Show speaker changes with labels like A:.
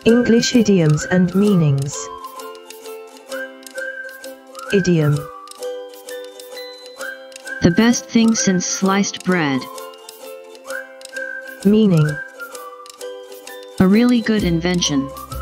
A: English idioms and meanings. Idiom.
B: The best thing since sliced bread.
A: Meaning.
B: A really good invention.